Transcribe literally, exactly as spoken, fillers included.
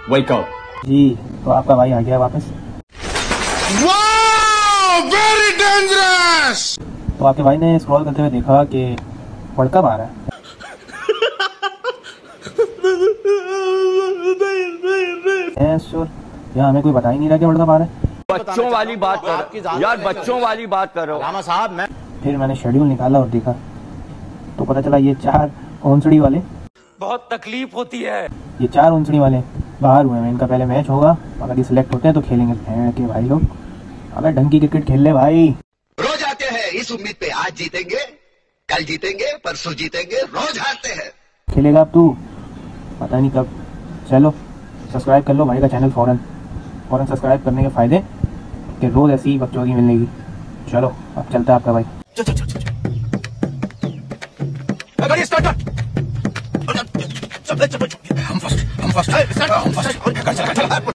Wake up. जी तो आपका भाई आ गया वापस। Very dangerous. तो आपके भाई ने स्क्रॉल करते हुए देखा कि वर्ल्ड कप आ रहा है। श्योर यहाँ हमें कोई बता ही नहीं रहा कि वर्ल्ड कप आ रहा है। बच्चों वाली बात करो यार, बच्चों वाली बात करो रामा साहब। मैं फिर मैंने शेड्यूल निकाला और देखा तो पता चला ये चार ओंसड़ी वाले, बहुत तकलीफ होती है। ये चार ओंसड़ी वाले बाहर हुए हैं। इनका पहले मैच होगा, अगर ये सिलेक्ट होते हैं तो खेलेंगे। भैंड के भाई लोग, अबे ढंग की क्रिकेट खेल ले भाई। रोज आते हैं इस उम्मीद पे, आज जीतेंगे, कल जीतेंगे, परसों जीतेंगे, रोज हारते हैं। खेलेगा अब तू, पता नहीं कब। चलो सब्सक्राइब कर लो भाई का चैनल फौरन फौरन सब्सक्राइब करने के फायदे कि रोज ऐसी बकचोदी मिलने की। चलो अब चलता है आपका भाई। चल चल चल चल गाड़ी स्टार्ट कर। हम फर्स्ट हम फर्स्ट हम फर्स्ट